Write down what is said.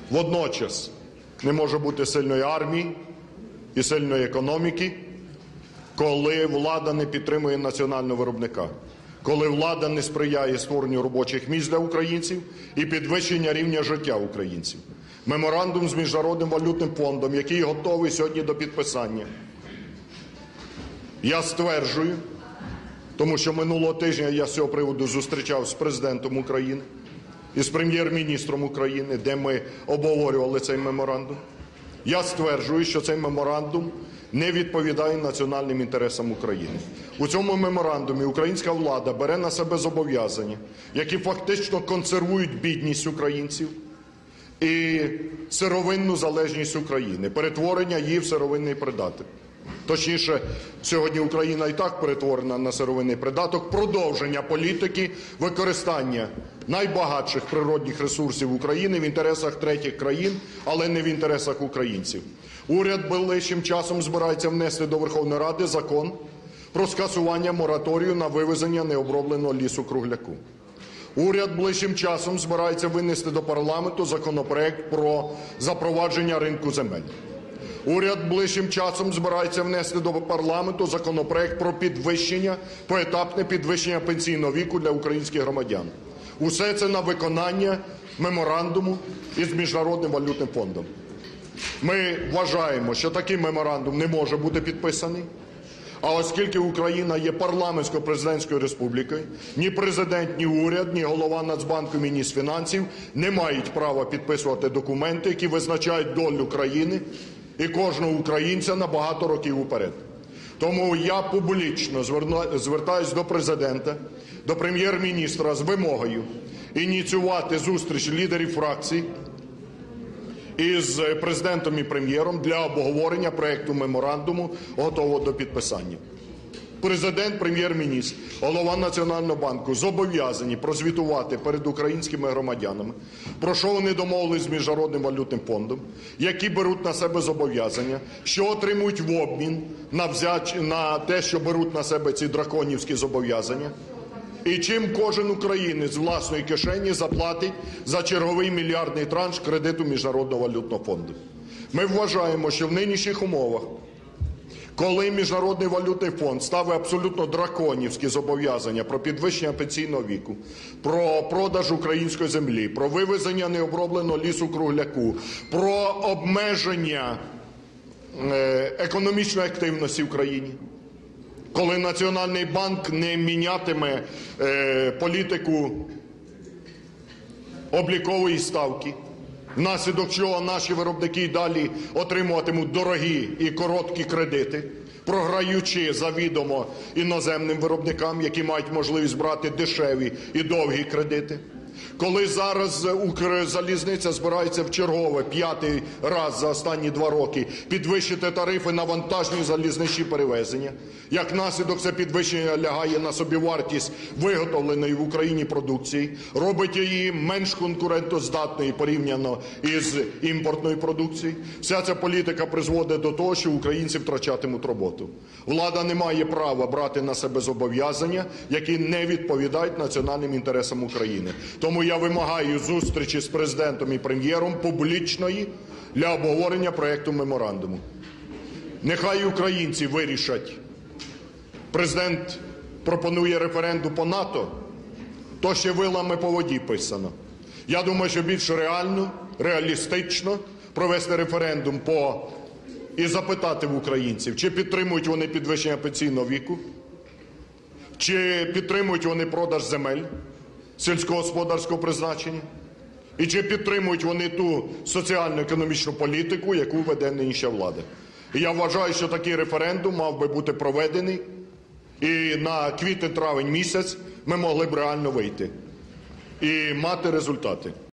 Водночас не може бути сильної армії і сильної економіки, коли влада не підтримує національного виробника, коли влада не сприяє створенню робочих місць для українців і підвищення рівня життя українців. Меморандум з Міжнародним валютним фондом, який готовий сьогодні до підписання. Я стверджую, тому що минулого тижня я з цього приводу зустрічався з Президентом України і з Прем'єр-міністром України, де ми обговорювали цей меморандум. Я стверджую, що цей меморандум не відповідає національним інтересам України. У цьому меморандумі українська влада бере на себе зобов'язання, які фактично консервують бідність українців і сировинну залежність України, перетворення її в сировинний придаток. Точніше, сьогодні Україна і так перетворена на сировинний придаток, продовження політики використання найбагатших природних ресурсів України в інтересах третіх країн, але не в інтересах українців. Уряд ближчим часом збирається внести до Верховної Ради закон про скасування мораторію на вивезення необробленого лісу-кругляку. Уряд ближчим часом збирається винести до парламенту законопроект про запровадження ринку земель. Уряд ближчим часом збирається внести до парламенту законопроект про поетапне підвищення пенсійного віку для українських громадян. Усе це на виконання меморандуму із Міжнародним валютним фондом. Ми вважаємо, що такий меморандум не може бути підписаний, а оскільки Україна є парламентсько-президентською республікою, ні президент, ні уряд, ні голова Нацбанку, ні міністр фінансів не мають права підписувати документи, які визначають долю країни і кожного українця на багато років уперед. Тому я публічно звертаюсь до Президента, до Прем'єр-міністра з вимогою ініціювати зустріч лідерів фракцій із Президентом і Прем'єром для обговорення проекту меморандуму, готового до підписання. Президент, Прем'єр-міністр, голова Національного банку зобов'язані прозвітувати перед українськими громадянами, про що вони домовились з Міжнародним валютним фондом, які беруть на себе зобов'язання, що отримують в обмін на те, що беруть на себе ці драконівські зобов'язання, і чим кожен українець з власної кишені заплатить за черговий мільярдний транш кредиту Міжнародного валютного фонду. Ми вважаємо, що в нинішніх умовах, коли Міжнародний валютний фонд ставить абсолютно драконівські зобов'язання про підвищення пенсійного віку, про продаж української землі, про вивезення необробленого лісу-кругляку, про обмеження економічної активності в країні, коли Національний банк не мінятиме політику облікової ставки, внаслідок чого наші виробники й далі отримуватимуть дорогі і короткі кредити, програючи завідомо іноземним виробникам, які мають можливість брати дешеві і довгі кредити. Коли зараз Укрзалізниця збирається в чергове, 5-й раз за останні 2 роки, підвищити тарифи на вантажні залізничні перевезення, як наслідок це підвищення лягає на собівартість виготовленої в Україні продукції, робить її менш конкурентоздатною порівняно із імпортною продукцією. Вся ця політика призводить до того, що українці втрачатимуть роботу. Влада не має права брати на себе зобов'язання, які не відповідають національним інтересам України. Тому я вимагаю зустрічі з Президентом і Прем'єром публічної для обговорення проекту меморандуму. Нехай українці вирішать. Президент пропонує референдум по НАТО, то ще вилами по воді писано. Я думаю, що більш реально, реалістично провести референдум і запитати в українців, чи підтримують вони підвищення пенсійного віку, чи підтримують вони продаж земель сільськогосподарського призначення, і чи підтримують вони ту соціально-економічну політику, яку веде нинішня влада. І я вважаю, що такий референдум мав би бути проведений, і на квітень-травень місяць ми могли б реально вийти і мати результати.